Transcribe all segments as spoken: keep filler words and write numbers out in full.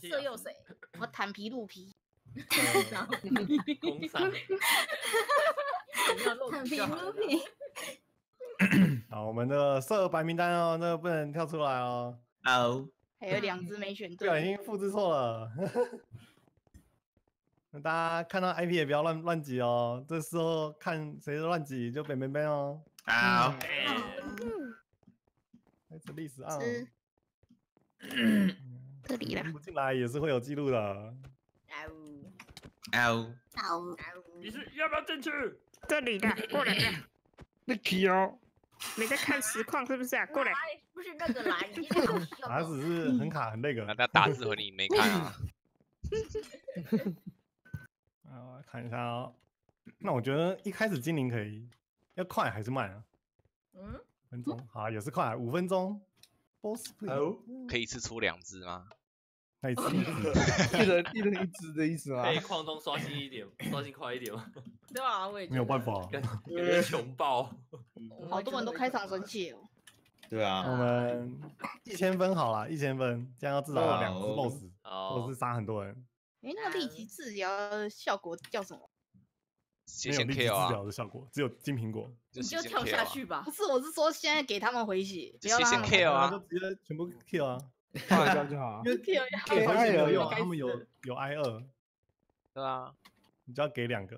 色诱谁？我坦皮鹿皮。 公三。 坦皮鹿皮。 好，我们的色白名单哦，那个不能跳出来哦。 哦。 还有两只没选不小对。 心复制错了。那大家看到 I P 也不要乱乱挤哦，这时候看谁乱挤就北北北哦。 好。 开始历史啊。 这里啦。 不进来也是会有记录的。 哦。 好。 你是要不要进去？ 这里的，过来的。你去哦。你在看实况是不是啊？过来。 不是那个啦，你打死是很卡很那个。 那打字和你没看啊？ 啊，看一下哦。那我觉得一开始精灵可以，要快还是慢啊？ 嗯， 分钟好，也是快，五分钟。boss 可以一次出两只吗？ 可以吃一人一人一只的意思吗？ 可以矿中刷新一点，刷新快一点吗？ 对啊，我也没有办法， 感觉穷爆。 好多人都开场生气哦。 对啊。 我们一千分好了，一千分，这样至少有两只 boss， 或者是杀很多人。 哎，那个立即治疗的效果叫什么？ 没有立即治疗的效果，只有金苹果。 你就跳下去吧。不是，我是说现在给他们回血， 不要让他们 kill 啊， 就直接全部 kill 啊， 放一下就好。 因为 kill 他们有用，他们有有 I 二， 对啊， 你就要给两个。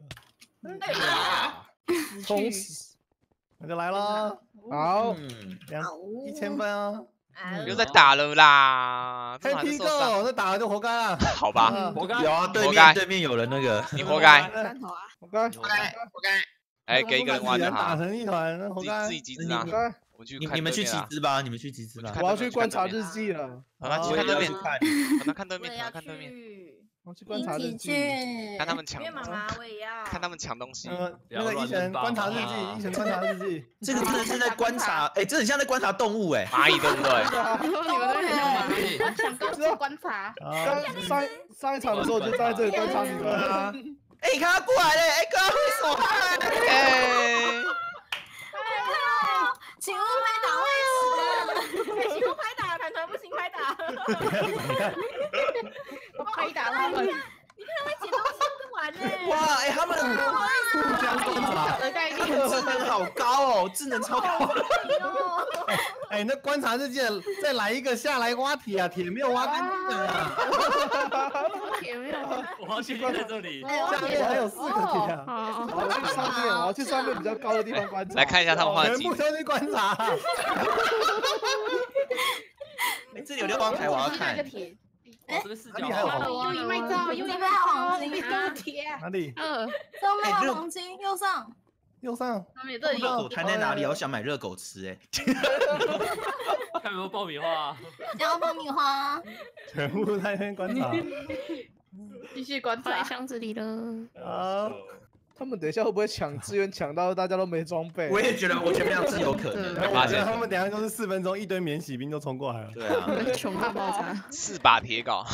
冲死， 那就来咯。 好， 两一千分啊。 又在打了啦！ 黑皮狗，那打了就活该啊！ 好吧， 活该。有啊，对面对面有人那个， 你活该。 活该， 活该，活该。 哎，给一个人挖就好。 打成一团，活该。 自己集资啊！我们去， 你们去集资吧，你们去集资吧。 我要去观察日记了。 好，那去看对面， 看， 那看对面，看对面。 我去观察日记， 看他们抢。 妈妈，我也要。 看他们抢东西。 那个一拳观察日记，一拳观察日记。 这个真的是在观察，哎，这很像在观察动物哎。 蚂蚁对不对？ 你们在讲蚂蚁？抢东西观察。 刚上上一场的时候就在这里观察你们啊。 哎，你看他过来了，哎，刚刚会手汗。 哎。 请勿拍打位置，请勿拍打，团团不行拍打。我拍打他们，你看他们捡东西都玩呢。 哇，哎，他们互相观察，他们智能好高哦，智能超高。 哎，那观察日记再来一个下来挖铁啊，铁没有挖干净啊。 铁没有， 我要去在这里。 下面还有四个铁啊。 我要去上面，我要去上面比较高的地方观察。 来看一下他们画的全部都去观察。 哎，这里有六方台，我要看。 哎，这个视角。 哪里还有优衣卖照，优衣卖黄金，都铁。 哪里？ 嗯，上面有黄金，右上。 右上。 他们也这里。 热狗摊在哪里？我想买热狗吃哎。 看有没有爆米花。 要爆米花。 全部在那边观察。 继续观察箱子里了。 啊。 他们等一下会不会抢资源抢到大家都没装备？ 我也觉得，我觉得这样是有可能。 我觉得他们等下就是四分钟，一堆免洗兵就冲过来了。 对啊， 穷怕爆炸。 四把铁镐。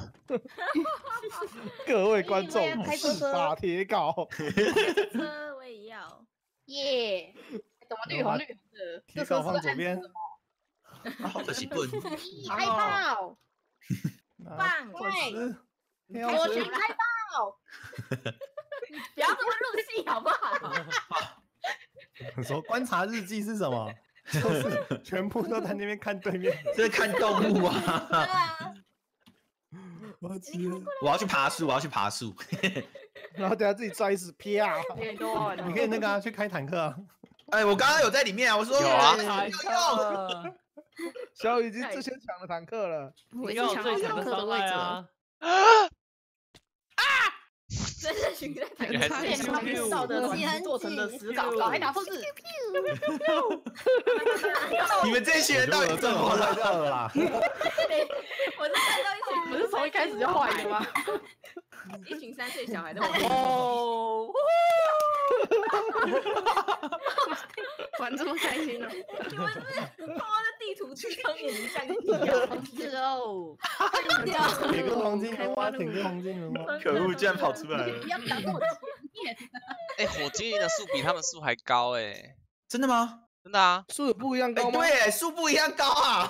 各位观众，四把铁镐。 车我也要。耶！怎么绿红绿红的？ 铁镐放左边。 好可惜棍。 开炮！棒！ 对， 我去开炮！不要这么入戏好不好？ 你说观察日记是什么？就是全部都在那边看对面， 在看动物啊。 对啊。 我去， 我要去爬树，我要去爬树。 然后等下自己摔死，啪！ 你可以那个去开坦克啊。 哎，我刚刚有在里面啊，我说有啊。 小雨已经之前抢了坦克了， 我要最强的伤害啊！ 这是群在台上面他们造的做成的石稿，搞还打复制。 你们这群人到底怎么坏掉了啦？ 我是看到一群，不是从一开始就坏的吗？一群三岁小孩在哦，玩这么开心呢？你们是不是偷的地图去当演一下个是哦， 铁跟黄金能挖，铁跟黄金能挖。 可恶，竟然跑出来了！ 不要打这么前面。 哎，火箭的树比他们树还高哎。 真的吗？ 真的啊， 树有不一样哎， 高吗？ 对，树不一样高啊，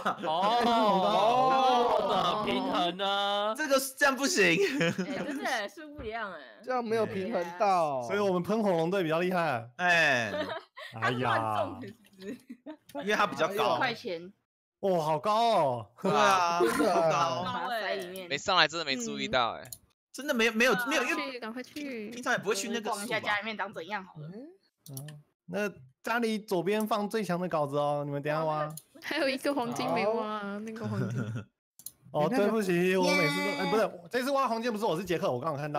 哦，平衡呢？ 这个这样不行。 哎，真的是不一样哎。 这样没有平衡到， 所以我们喷火龙队比较厉害。 哎， 哎呀， 因为它比较高。 块钱， 哇，好高哦！ 对啊， 真的好啊高， 把它塞里面没。上来真的没注意到哎。 真的没有没有没有，因为去，赶快去平。常也不会去那个树逛一下家吧。 里面长怎样好了。 那家里左边放最强的稿子哦，你们等下挖。 还有一个黄金没挖，那个黄金。 哦，对不起，我每次都哎，不是，这次挖黄金不是我是杰克，我刚刚看到。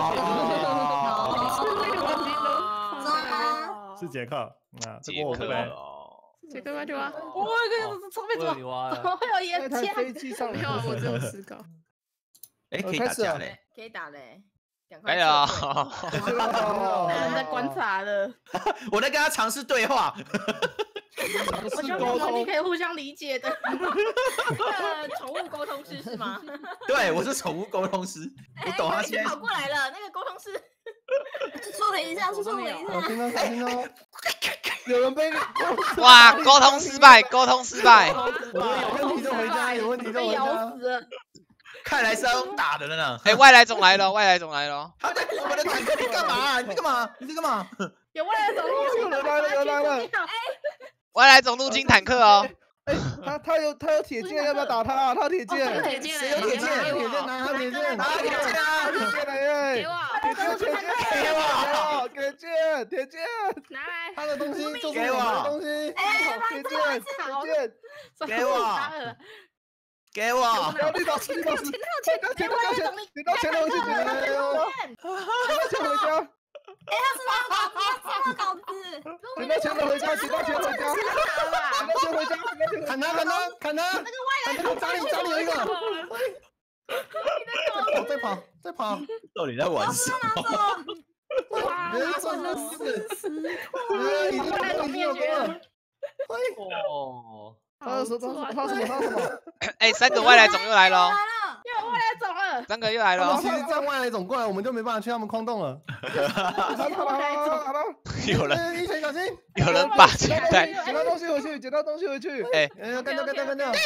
哦， 是杰克，啊，这杰克个我会。 哦， 这个挖就挖。 我这上面怎么你挖怎么会有那烟台枪？ 飞机上没有啊，我只有十稿。 哎，可以打架嘞。 可以打嘞，赶快哎呀， 撤退。有人在观察了， 我在跟他尝试对话。 我希望我们可以互相理解的。那个宠物沟通师是吗？ 对，我是宠物沟通师，我懂他现在跑过来了，那个沟通师。 说了一下，说了一下。 小心哦，小心哦！ 有人被哇，沟通失败，沟通失败。 我说有问题就回家，有问题就被咬回家。 死了。 看来是要用打的了呢。 哎，外来种来了，外来种来了。 他在我们的坦克，你干嘛？你在干嘛？你在干嘛？ 有未来种， 有人来了，有人来了。 外来种陆金坦克哦。 哎，他他有他有铁剑，要不要打他啊？他有铁剑， 铁剑谁有铁剑？ 铁剑拿他铁剑， 拿铁剑啊！ 铁剑来耶！ 给我， 铁剑，铁剑，给我，铁剑，铁剑， 拿来。 他的东西就是给我我的东西。 铁剑，铁剑， 给我给我！ 不要绿岛，绿岛，钱到钱到钱，钱到钱回去，钱到钱回家， 哎，他是那个稿子，他是那个稿子。 钱到钱回家，钱到钱回家，钱到钱回家， 砍他，砍他，砍他！那个外来，家里家里有一个。哦，再跑，再跑！ 到底在玩什么？ 人赚了四十块，已经已经有多了。 哦， 他有什么？他有什么？他有什么？ 哎，三个外来种又来了， 又有未来种了。 三个又来了他们其。实站外来种过来，我们就没办法去他们矿洞了。 好了好了好了， 有人哎，一拳小心！ 有人把钱袋。 捡到东西回去，捡到东西回去。 哎， 哎，干掉，干掉，干掉！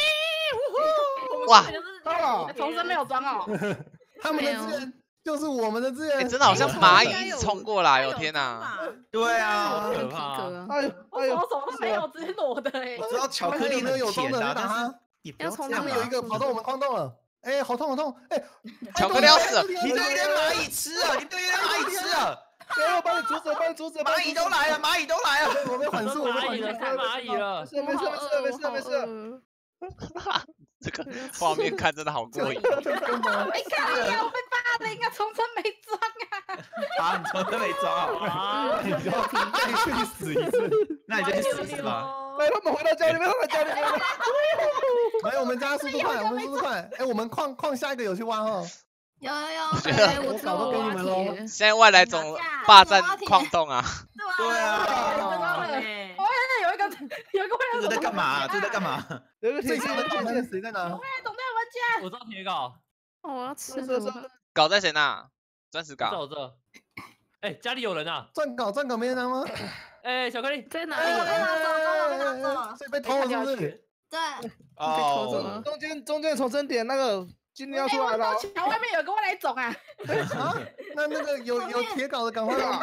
哇， 啊！ 重生没有装哦。 他们的资源就是我们的资源。 哎，真的好像蚂蚁一直冲过来，我天哪！ 对啊， 可怕。 哎呦我哎呦， 什么什么都没有，只是裸的哎。 我知道巧克力很有装的， 甜啊，但是你打他。 也不要这他样啊。 们有一个跑到我们矿洞了。哎，好痛，好痛！哎， 巧克力要死了。 你对连蚂蚁吃啊！你对连蚂蚁吃啊！ 给我帮你阻止，帮你阻止， 蚂蚁都来了，蚂蚁都来了。 我被缓速，我被缓速蚂蚁了，。太蚂蚁了。 没事没事没事没事没事。 事。 这个画面看真的好过瘾。 哎，看呀，我被扒了，应该重生没装啊。 啊，你从来没抓好， 啊！ 你就再去死一次。 那你就去死死吧。 来，他们回到家里面，他们家里面。 来，我们家速度快，我们速度快。哎，我们矿矿下一个有去挖哦。 有有有， 觉得哎，我知道我挖铁。 现在外来种霸占矿洞啊！ 对啊， 我现在有一个有一个未来种这个在干嘛？这个在干嘛？ 有个铁剑， 最近的有个铁剑。 矿谁在哪？ 未来种在我们家。 我知道铁镐， 哦，我要吃是是是了。 搞在谁那？钻石在镐。 我这。哎，家里有人啊！ 钻稿钻稿没人拿吗？ 哎，巧克力， 在哪哎我被里？ 拿走了，我被拿走了。 所以被偷了是不是？ 对， 哦， 中间中间重生点那个今天要出来了。 桥外面有个未来种啊。 啊，那那个有有铁镐的赶快拿。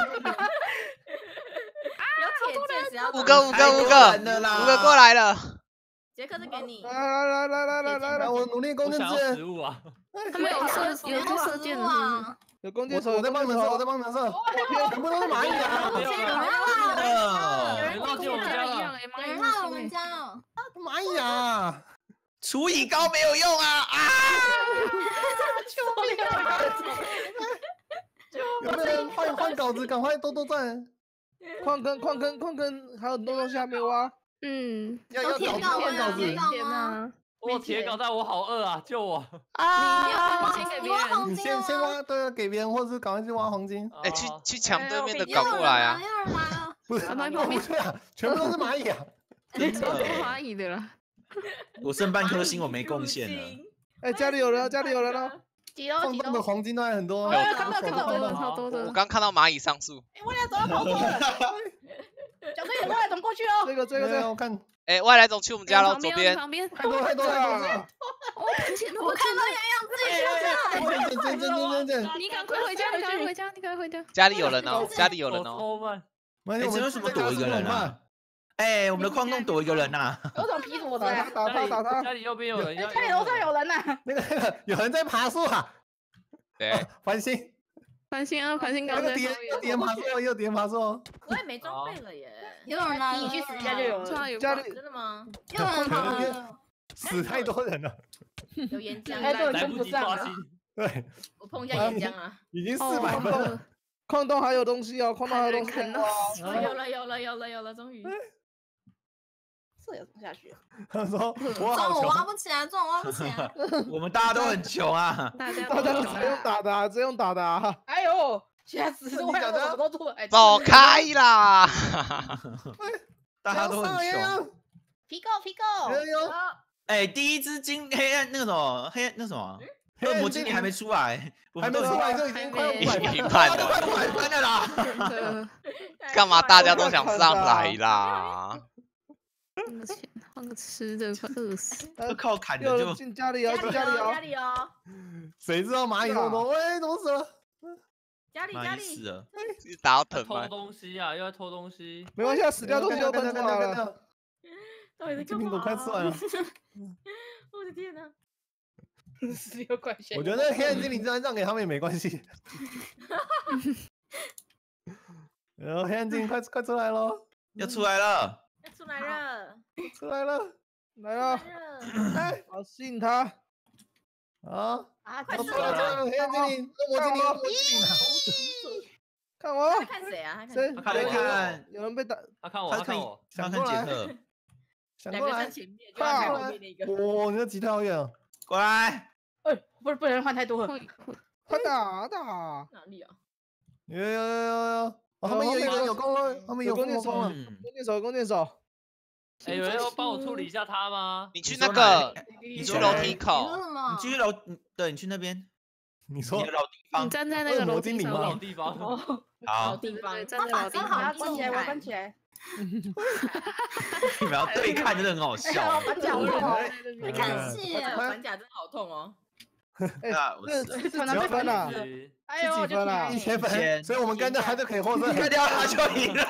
有铁剑，只要五个五个五个五个过来了。 杰克是给你。 来来来来来来来来， 来， 我努力攻坚我想要之食物啊！ 他们有射，有做射箭的，是不是？ 有弓箭手， 我我在帮你们射，我在帮你们射。全部都是蚂蚁啊！ 没有有人了， 了， 有人忘记我们家了。 一样，哎， 有蚂蚁人到我们入侵。 家了。 蚂蚁啊！ 除以高没有用啊啊！ 有没有人换换稿子？赶快多多赚！ 矿坑矿坑矿坑，还有很多东西还没挖。 嗯， 要要稿子铁镐换稿子。 天哪！ 我铁镐，但我好饿啊！救我！ 啊，你要先给别人。 你先先挖，对，给别人，或是赶快去挖黄金。 哎，去哦去抢对面的有搞过来啊！ 人来了， 不是， 啊那不是啊，全部都是蚂蚁啊！ 超多蚂蚁的啦。 我剩半颗星，我没贡献了。 哎，家里有人了，家里有人了。 几楼几矿洞的楼？ 黄金都还很多。 哎看到看到超多的， 看到。 超多的。 我刚看到蚂蚁上树。 哎，未来种要跑错了。 小队有外总过去哦。这个这个这个， 我看哎，外来种去我们家喽，左边。 旁边， 太多太多太多。 我看到洋洋自己下真真真真真， 你赶快回家，你赶快回家，你赶快回家。 家里有人哦，家里有人哦。 超慢。 哎，这为什么躲一个人啊？哎，我们的矿洞躲一个人呐。 有种皮躲的，打他打他。 家里右边有人， 家里楼上有人呐。 那个那个有人在爬树啊。 对， 繁星。 繁星啊，繁星刚才。 又叠又叠爬树，又叠爬树。 我也没装备了耶。 有人来了， 你去死家就有了。家里真的吗？ 有人来了， 死太多人了。 有岩浆， 哎，对， 来跟不上了。 不及抓心。 对， 我碰一下岩浆啊。 已经四百分了。 矿洞还有东西哦，矿洞还有东西哦。 有了有了有了有了，终于。 这也吞下去。 他说：“我撞我好穷。” 挖不起来，撞我挖不起来。 我们大家都很穷啊。 大家大家只用打的，只用打的。哎呦，吓死我！我什么都做。 走开啦！ 大家都很穷。 皮够皮够。 哎，第一只金黑暗那个什么黑暗那什么恶魔精灵还没出来， 还没出来就已经快已经平判了， 快五百分了啦！ 干嘛大家都想上来啦？ 换个钱，换个吃的，快饿死！ 都靠砍的就进家里哦，进家里哦， 家里哦。 谁知道蚂蚁那么多？喂，怎么死了？ 家里家里死了， 打到疼偷东西啊，又要偷东西。 没关系，死掉东西都喷出来了。 到底在干嘛？ 苹果快吃完了。 我的天哪！ 十六块钱。 我觉得黑暗精灵这样让给他们也没关系。然后黑暗精灵快快出来喽！ 要出来了， 要出来了， 出来了， 来了！哎，好吸引他。 啊啊！快出出来了！黑暗精灵，恶魔精灵，恶魔精灵。 看我！ 看谁啊？ 谁？ 他看我看， 有人被打。 他看我，他看我， 他看杰克。 想过来， 前面，就在后面那个。 哇，你这几条远。 过来！ 哎，不是不能换太多了。快打打！ 哪里啊？ 有有有有有！他们有有有攻了，他们有攻了，攻了。 弓箭手，弓箭手。 哎，有人要帮我处理一下他吗？ 你去那个，你去楼梯口。 你去楼，对，你去那边。 你说老地方， 你站在那个楼梯上， 老地方。 好， 老地方， 站在老地方， 关起来，我关起来。 你们要对看，真的很好笑。 反甲好痛， 你看戏， 反甲真的好痛哦。 哎，这这分哪分了？ 哎呦， 几分了？ 一千分，所以我们跟着他就可以获胜， 干掉他就赢了。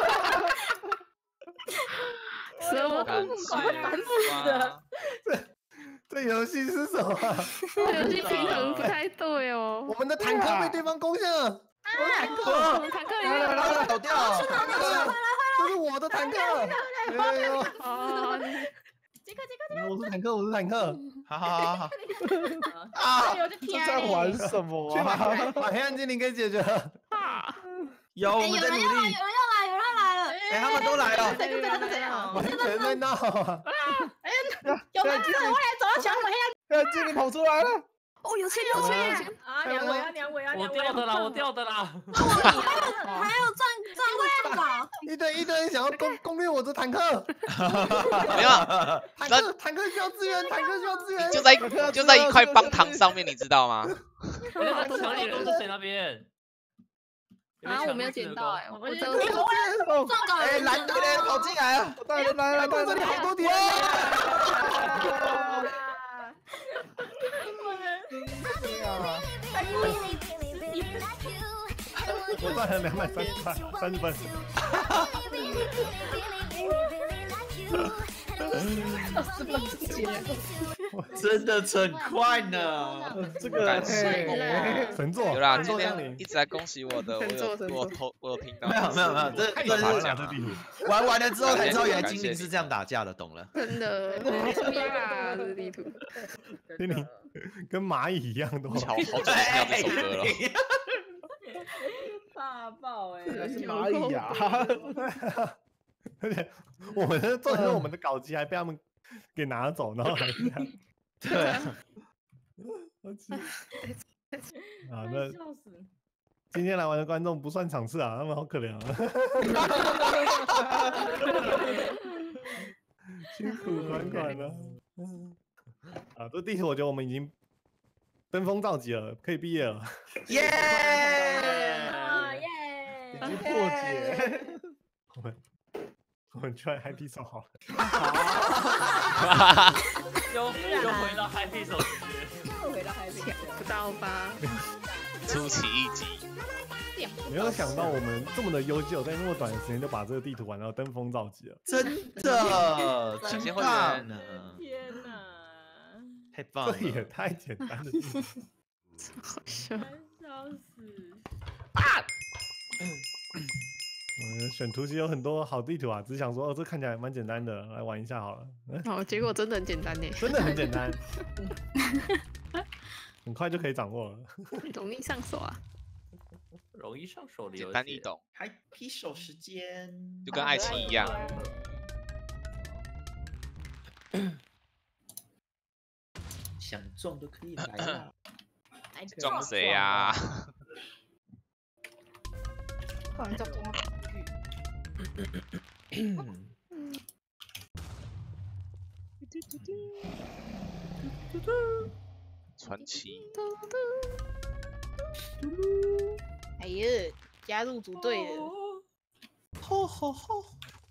什么痛快，烦死了！ 这这游戏是什么？ 这游戏平衡不太对哦。 我们的坦克被对方攻陷了。 坦克，坦克来来来， 倒掉。 这是我的坦克。哎呦！ 杰克，杰克， 我是坦克，我是坦克。 好好好好。 啊！这在玩什么啊？ 把黑暗精灵给解决了。 有，我们在努力。 有人要来，有人要来了。 哎，他们都来了。 谁在谁啊？ 完全在闹啊！ 哎，有人进来，我来走到墙，我黑暗精灵跑出来了。 哦，有钱有钱有钱啊！两尾啊，两尾啊， 我掉的啦，我掉的啦。 还有赚赚位宝， 一堆一堆人想要攻攻略我的坦克。 没有， 坦克坦克需要支援，坦克需要支援。 就在就在一块方糖上面，你知道吗？ 那个墙里都是谁那边？ 啊，我没有捡到哎，我这撞到哎， 人， 蓝队的跑进来了， 来来来来， 这里好多敌人。我赚了两百三十块，三十分。 真的很快呢。 这个神作， 有啦， 神今作降临。 天一直在恭喜我的，我有我偷我有听到。 没有没有没有，这这是这地图玩完了之后才知道原来精灵是这样打架的，懂了。 真的，呀，这地图， 精灵跟蚂蚁一样多。 好好久没听到这首歌了。 大爆哎！ 是蚂蚁啊！ 而且我们的重点是我们的稿机还被他们给拿走，然后还这样。 对。 啊，那今天来玩的观众不算场次啊，他们好可怜啊。辛苦款款了。啊，这地图我觉得我们已经登峰造极了，可以毕业了。 耶！ 已经破解。 我们去 Happy 手好了。 又又回到 Happy 手时间， 又回到 Happy 不到吧？ 出其一击， 没有想到我们这么的优秀，在那么短的时间就把这个地图玩到登峰造极了。 真的， 感谢真会员棒呢！ 天哪！ 太棒了！ 这也太简单了。 好笑。 笑死！ 嗯，选图其实有很多好地图啊，只是想说，哦，这看起来蛮简单的，来玩一下好了。嗯、 哦，结果真的很简单呢， 真的很简单，很快就可以掌握了。 容易上手啊。 容易上手的游戏， 简单易懂， 还劈手时间， 就跟爱情一样。 想中都可以来啦。 撞谁呀？ 不然叫中吗？ 传奇。 哎呀，加入组队了。 吼吼吼！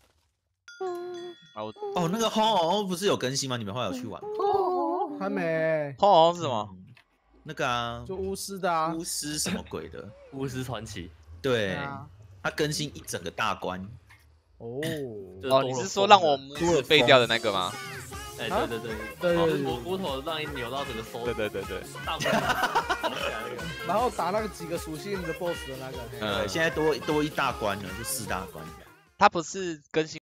哦哦，那个吼不是有更新吗？你们后来有去玩吗？ 还没。 吼是什么？ 那个啊， 就巫师的啊， 巫师什么鬼的？ 巫师传奇。 对，它更新一整个大关。 哦哦，你是说让我拇指废掉的那个吗？ 哎，对对对对对对， 蘑菇头让你扭到整个手。 对对对对。 大拇指跑起来那个。 然后打那个几个属性的 BOSS 的那个。 呃，现在多多一大关了，就四大关。 它不是更新